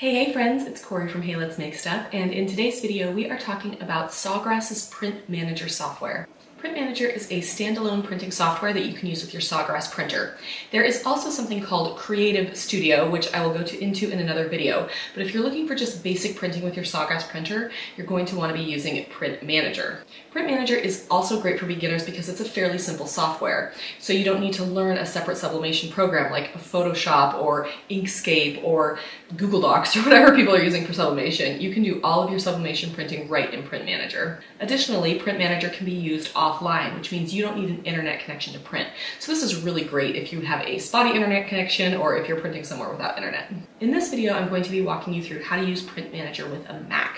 Hey friends, it's Corey from Hey Let's Make Stuff, and in today's video we are talking about Sawgrass's Print Manager software. Print Manager is a standalone printing software that you can use with your Sawgrass printer. There is also something called Creative Studio, which I will go into in another video, but if you're looking for just basic printing with your Sawgrass printer, you're going to want to be using Print Manager. Print Manager is also great for beginners because it's a fairly simple software, so you don't need to learn a separate sublimation program like Photoshop or Inkscape or Google Docs or whatever people are using for sublimation. You can do all of your sublimation printing right in Print Manager. Additionally, Print Manager can be used offline, which means you don't need an internet connection to print. So this is really great if you have a spotty internet connection or if you're printing somewhere without internet. In this video, I'm going to be walking you through how to use Print Manager with a Mac.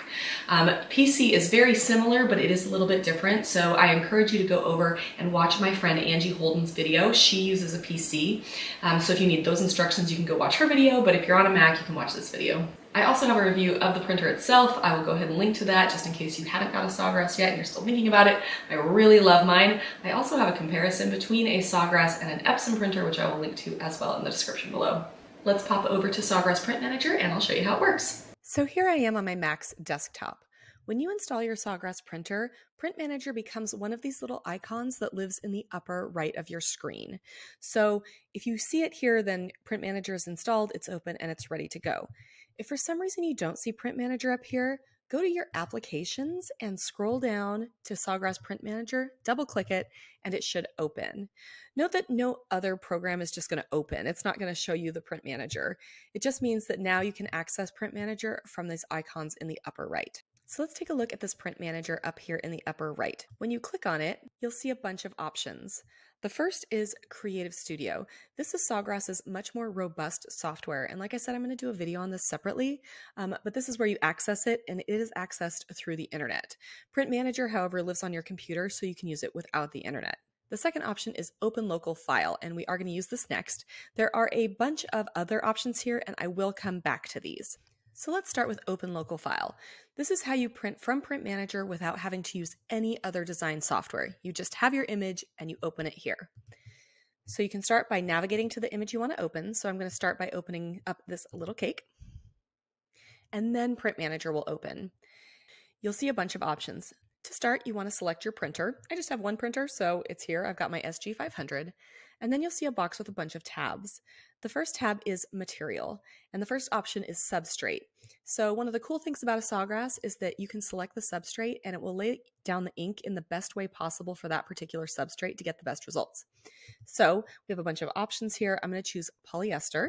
PC is very similar, but it is a little bit different. So I encourage you to go over and watch my friend Angie Holden's video. She uses a PC. So if you need those instructions, you can go watch her video, but if you're on a Mac, you can watch this video. I also have a review of the printer itself. I will go ahead and link to that just in case you haven't got a Sawgrass yet and you're still thinking about it. I really love mine. I also have a comparison between a Sawgrass and an Epson printer, which I will link to as well in the description below. Let's pop over to Sawgrass Print Manager and I'll show you how it works. So here I am on my Mac's desktop. When you install your Sawgrass printer, Print Manager becomes one of these little icons that lives in the upper right of your screen. So if you see it here, then Print Manager is installed, it's open, and it's ready to go. If for some reason you don't see Print Manager up here, go to your applications and scroll down to Sawgrass Print Manager, double click it, and it should open. Note that no other program is just going to open. It's not going to show you the Print Manager. It just means that now you can access Print Manager from these icons in the upper right. So let's take a look at this Print Manager up here in the upper right. When you click on it, you'll see a bunch of options. The first is Creative Studio. This is Sawgrass's much more robust software. And like I said, I'm going to do a video on this separately, but this is where you access it, and it is accessed through the internet. Print Manager, however, lives on your computer, so you can use it without the internet. The second option is Open Local File, and we are going to use this next. There are a bunch of other options here, and I will come back to these. So let's start with Open Local File. This is how you print from Print Manager without having to use any other design software. You just have your image and you open it here. So you can start by navigating to the image you want to open. So I'm going to start by opening up this little cake, and then Print Manager will open. You'll see a bunch of options. To start, you want to select your printer. I just have one printer, so it's here. I've got my SG500. And then you'll see a box with a bunch of tabs. The first tab is Material, and the first option is Substrate. So one of the cool things about a Sawgrass is that you can select the substrate and it will lay down the ink in the best way possible for that particular substrate to get the best results. So we have a bunch of options here. I'm going to choose polyester.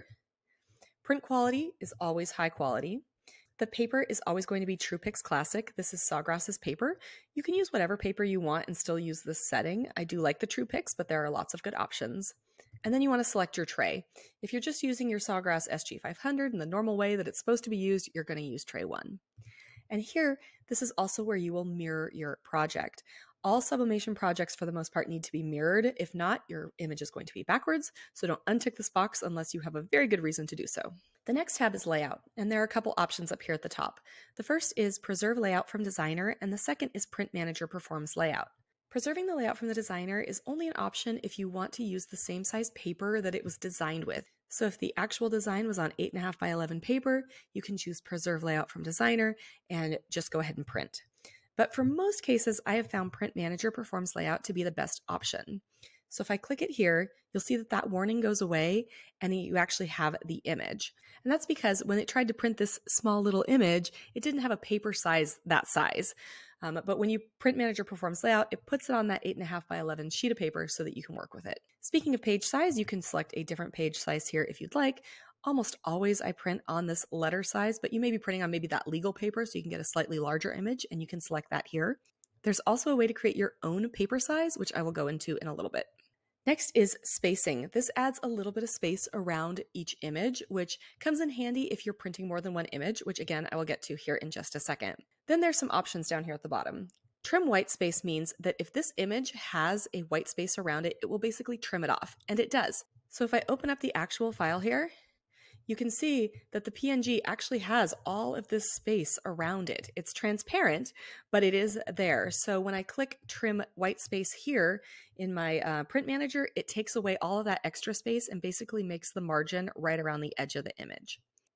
Print quality is always high quality. The paper is always going to be TruePix Classic. This is Sawgrass's paper. You can use whatever paper you want and still use this setting. I do like the TruePix, but there are lots of good options. And then you want to select your tray. If you're just using your Sawgrass SG500 in the normal way that it's supposed to be used, you're going to use tray 1. And here, this is also where you will mirror your project. All sublimation projects for the most part need to be mirrored. If not, your image is going to be backwards, so don't untick this box unless you have a very good reason to do so. The next tab is Layout, and there are a couple options up here at the top. The first is Preserve Layout from Designer, and the second is Print Manager Performs Layout. Preserving the layout from the designer is only an option if you want to use the same size paper that it was designed with. So if the actual design was on 8.5 by 11 paper, you can choose Preserve Layout from Designer and just go ahead and print. But for most cases, I have found Print Manager Performs Layout to be the best option. So if I click it here, you'll see that that warning goes away and you actually have the image. And that's because when it tried to print this small little image, it didn't have a paper size that size. But when you Print Manager Performs Layout, it puts it on that 8.5 by 11 sheet of paper so that you can work with it. Speaking of page size, you can select a different page size here if you'd like. Almost always I print on this letter size, but you may be printing on maybe that legal paper so you can get a slightly larger image, and you can select that here. There's also a way to create your own paper size, which I will go into in a little bit. Next is spacing. This adds a little bit of space around each image, which comes in handy if you're printing more than one image, which again, I will get to here in just a second. Then there's some options down here at the bottom. Trim white space means that if this image has a white space around it, it will basically trim it off, and it does. So if I open up the actual file here, you can see that the PNG actually has all of this space around it. It's transparent, but it is there. So when I click trim white space here in my Print Manager, it takes away all of that extra space and basically makes the margin right around the edge of the image.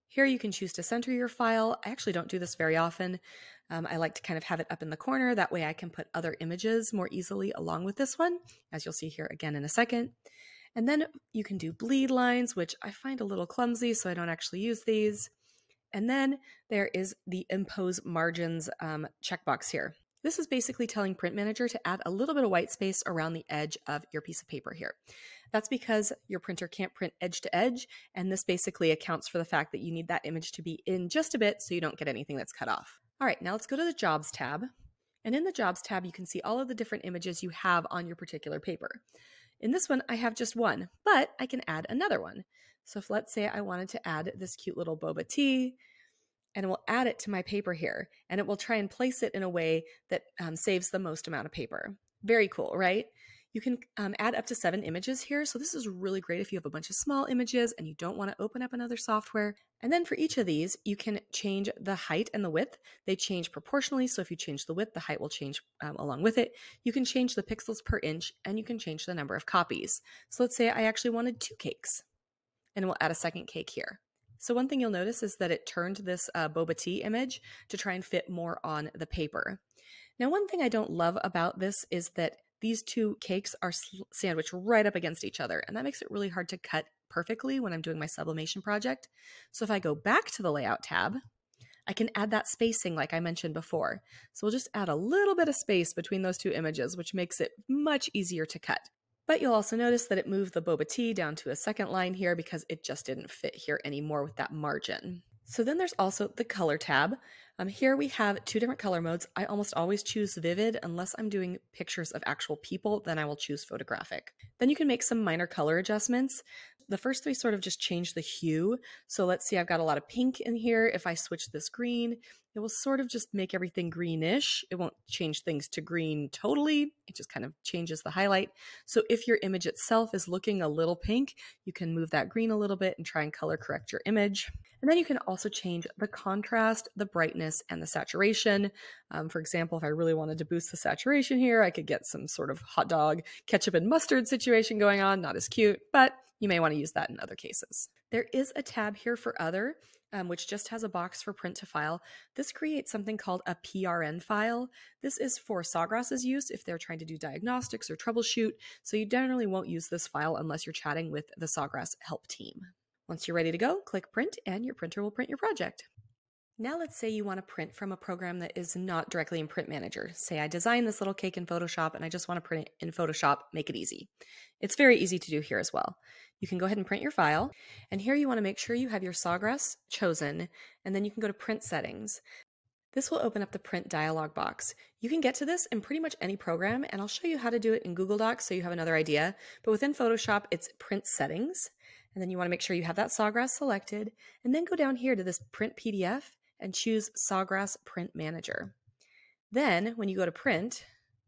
Here you can choose to center your file. I actually don't do this very often. I like to kind of have it up in the corner. That way I can put other images more easily along with this one, as you'll see here again in a second. And then you can do bleed lines, which I find a little clumsy, so I don't actually use these. And then there is the impose margins checkbox here. This is basically telling Print Manager to add a little bit of white space around the edge of your piece of paper here. That's because your printer can't print edge to edge, and this basically accounts for the fact that you need that image to be in just a bit so you don't get anything that's cut off. All right, now let's go to the Jobs tab. And in the Jobs tab, you can see all of the different images you have on your particular paper. In this one, I have just one, but I can add another one. So if let's say I wanted to add this cute little boba tea, and it will add it to my paper here, and it will try and place it in a way that saves the most amount of paper. Very cool, right? You can add up to 7 images here, so this is really great if you have a bunch of small images and you don't want to open up another software. And then for each of these, you can change the height and the width. They change proportionally, so if you change the width, the height will change along with it. You can change the pixels per inch, and you can change the number of copies. So let's say I actually wanted 2 cakes, and we'll add a second cake here. So one thing you'll notice is that it turned this boba tea image to try and fit more on the paper. Now, one thing I don't love about this is that these 2 cakes are sandwiched right up against each other, and that makes it really hard to cut perfectly when I'm doing my sublimation project. So if I go back to the Layout tab, I can add that spacing like I mentioned before. So we'll just add a little bit of space between those 2 images, which makes it much easier to cut. But you'll also notice that it moved the boba tea down to a second line here because it just didn't fit here anymore with that margin. So then there's also the Color tab. Here we have 2 different color modes. I almost always choose Vivid unless I'm doing pictures of actual people, then I will choose Photographic. Then you can make some minor color adjustments. The first 3 sort of just change the hue. So let's see, I've got a lot of pink in here. If I switch this green, it will sort of just make everything greenish. It won't change things to green totally. It just kind of changes the highlight. So if your image itself is looking a little pink, you can move that green a little bit and try and color correct your image. And then you can also change the contrast, the brightness, and the saturation. For example, if I really wanted to boost the saturation here, I could get some sort of hot dog, ketchup and mustard situation going on. Not as cute, but you may want to use that in other cases. There is a tab here for Other, which just has a box for print to file. This creates something called a PRN file. This is for Sawgrass's use if they're trying to do diagnostics or troubleshoot, so you generally won't use this file unless you're chatting with the Sawgrass help team. Once you're ready to go, click Print and your printer will print your project. Now let's say you want to print from a program that is not directly in Print Manager. Say I designed this little cake in Photoshop and I just want to print it in Photoshop, make it easy. It's very easy to do here as well. You can go ahead and print your file, and here you want to make sure you have your Sawgrass chosen, and then you can go to Print Settings. This will open up the print dialog box. You can get to this in pretty much any program, and I'll show you how to do it in Google Docs so you have another idea. But within Photoshop, it's Print Settings, and then you want to make sure you have that Sawgrass selected, and then go down here to this Print PDF and choose Sawgrass Print Manager. Then, when you go to Print,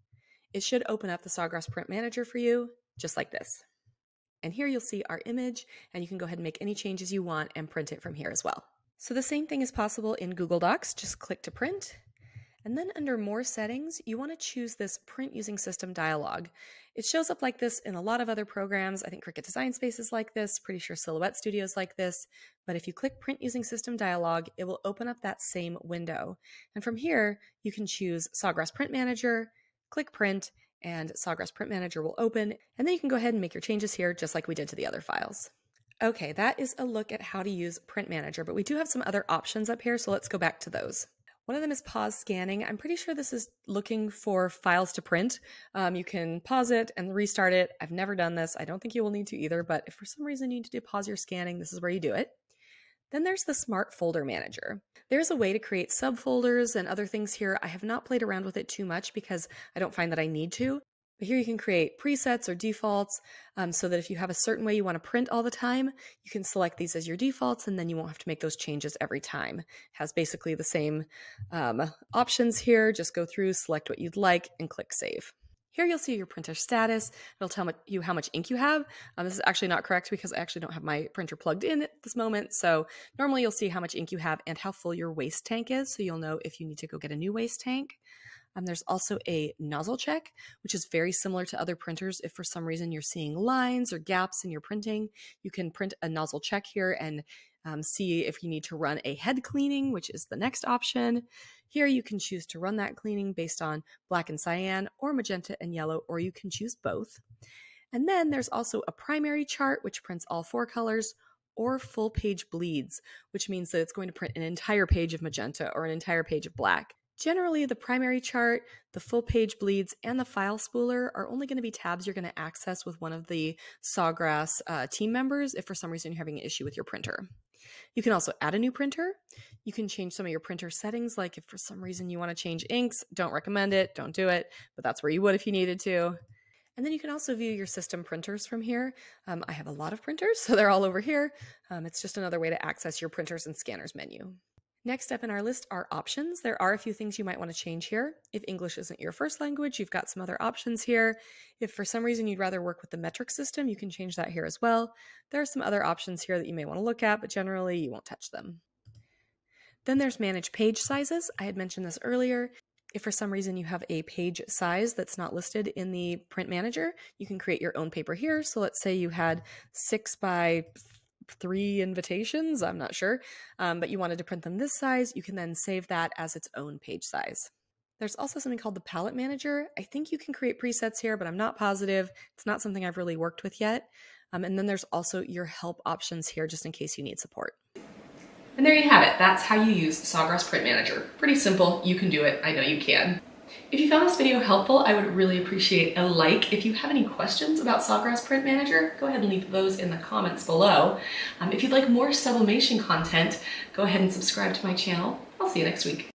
it should open up the Sawgrass Print Manager for you, just like this. And here you'll see our image, and you can go ahead and make any changes you want and print it from here as well. So the same thing is possible in Google Docs. Just click to print. And then under More Settings, you want to choose this Print Using System dialog. It shows up like this in a lot of other programs. I think Cricut Design Space is like this, pretty sure Silhouette Studio is like this. But if you click Print Using System dialog, it will open up that same window. And from here, you can choose Sawgrass Print Manager, click Print, and Sawgrass Print Manager will open, and then you can go ahead and make your changes here just like we did to the other files. Okay, that is a look at how to use Print Manager, but we do have some other options up here, so let's go back to those. One of them is pause scanning. I'm pretty sure this is looking for files to print. You can pause it and restart it. I've never done this. I don't think you will need to either, but if for some reason you need to pause your scanning, this is where you do it. Then there's the Smart Folder Manager. There's a way to create subfolders and other things here. I have not played around with it too much because I don't find that I need to. But here you can create presets or defaults so that if you have a certain way you want to print all the time, you can select these as your defaults and then you won't have to make those changes every time. It has basically the same options here. Just go through, select what you'd like, and click Save. Here you'll see your printer status. It'll tell you how much ink you have. This is actually not correct because I actually don't have my printer plugged in at this moment. So normally you'll see how much ink you have and how full your waste tank is. So you'll know if you need to go get a new waste tank. There's also a nozzle check, which is very similar to other printers. If for some reason you're seeing lines or gaps in your printing, you can print a nozzle check here and see if you need to run a head cleaning, which is the next option. Here you can choose to run that cleaning based on black and cyan or magenta and yellow, or you can choose both. And then there's also a primary chart, which prints all 4 colors, or full page bleeds, which means that it's going to print an entire page of magenta or an entire page of black. Generally, the primary chart, the full page bleeds, and the file spooler are only going to be tabs you're going to access with one of the Sawgrass team members if for some reason you're having an issue with your printer. You can also add a new printer. You can change some of your printer settings, like if for some reason you want to change inks, don't recommend it, don't do it, but that's where you would if you needed to. And then you can also view your system printers from here. I have a lot of printers, so they're all over here. It's just another way to access your printers and scanners menu. Next up in our list are options. There are a few things you might want to change here. If English isn't your first language, you've got some other options here. If for some reason you'd rather work with the metric system, you can change that here as well. There are some other options here that you may want to look at, but generally you won't touch them. Then there's manage page sizes. I had mentioned this earlier. If for some reason you have a page size that's not listed in the print manager, you can create your own paper here. So let's say you had 6 by 3 invitations, I'm not sure, but you wanted to print them this size, you can then save that as its own page size. There's also something called the palette manager. I think you can create presets here, but I'm not positive. It's not something I've really worked with yet. And then there's also your help options here just in case you need support. And there you have it. That's how you use Sawgrass Print Manager. Pretty simple. You can do it. I know you can. If you found this video helpful, I would really appreciate a like. If you have any questions about Sawgrass Print Manager, go ahead and leave those in the comments below. If you'd like more sublimation content, go ahead and subscribe to my channel. I'll see you next week.